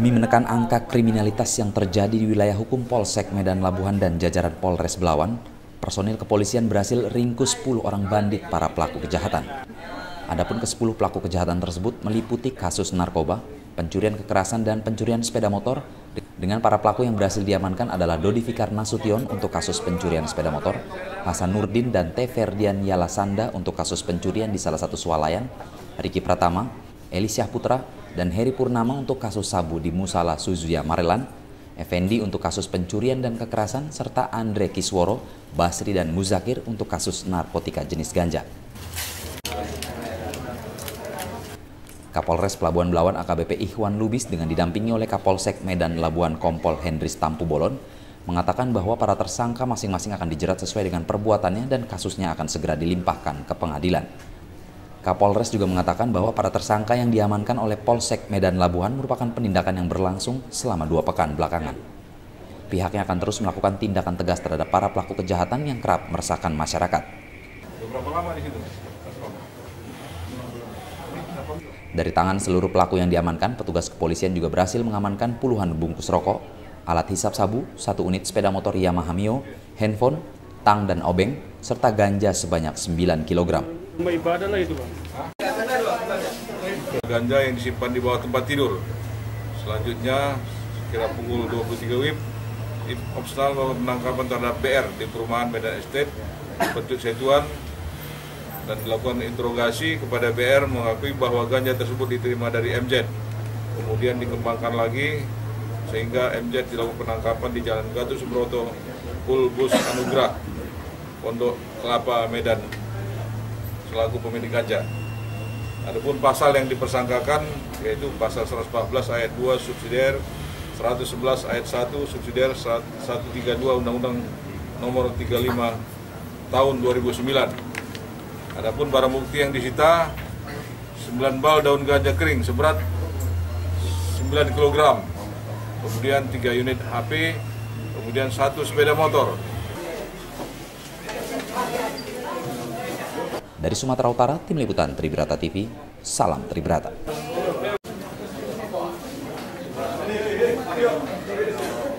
Demi menekan angka kriminalitas yang terjadi di wilayah hukum Polsek Medan Labuhan dan jajaran Polres Belawan, personil kepolisian berhasil ringkus 10 orang bandit para pelaku kejahatan. Adapun ke-10 pelaku kejahatan tersebut meliputi kasus narkoba, pencurian kekerasan dan pencurian sepeda motor. Dengan para pelaku yang berhasil diamankan adalah Dodi Fikar Nasution untuk kasus pencurian sepeda motor, Hasan Nurdin dan T. Ferdian Yalasanda untuk kasus pencurian di salah satu swalayan, Riki Pratama, Eli Syahputra, dan Heri Purnama untuk kasus sabu di Musala Suzuya Marelan, Effendi untuk kasus pencurian dan kekerasan, serta Andre Kisworo, Basri, dan Muzakir untuk kasus narkotika jenis ganja. Kapolres Pelabuhan Belawan AKBP Ikhwan Lubis dengan didampingi oleh Kapolsek Medan Labuhan Kompol Hendris Tampu Bolon mengatakan bahwa para tersangka masing-masing akan dijerat sesuai dengan perbuatannya dan kasusnya akan segera dilimpahkan ke pengadilan. Kapolres juga mengatakan bahwa para tersangka yang diamankan oleh Polsek Medan Labuhan merupakan penindakan yang berlangsung selama 2 pekan belakangan. Pihaknya akan terus melakukan tindakan tegas terhadap para pelaku kejahatan yang kerap meresahkan masyarakat. Berapa lama di situ? Dari tangan seluruh pelaku yang diamankan, petugas kepolisian juga berhasil mengamankan puluhan bungkus rokok, alat hisap sabu, 1 unit sepeda motor Yamaha Mio, handphone, tang dan obeng, serta ganja sebanyak 9 kg. Ibadah lah itu, Bang. Ganja yang disimpan di bawah tempat tidur. Selanjutnya, sekira pukul 23 WIB, opsional melakukan penangkapan terhadap BR di perumahan Medan Estate, Petuk Setuan, dan dilakukan interogasi kepada BR mengakui bahwa ganja tersebut diterima dari MZ. Kemudian dikembangkan lagi sehingga MZ dilakukan penangkapan di Jalan Gatot Subroto, Pulbus Anugrah, Pondok Kelapa, Medan, selaku pemilik ganja. Adapun pasal yang dipersangkakan yaitu pasal 114 ayat 2 subsidiar 111 ayat 1 subsidiar 132 Undang-Undang Nomor 35 Tahun 2009. Adapun barang bukti yang disita 9 bal daun ganja kering seberat 9 kg, kemudian 3 unit HP, kemudian 1 sepeda motor. Dari Sumatera Utara, Tim Liputan Tribrata TV, salam Tribrata.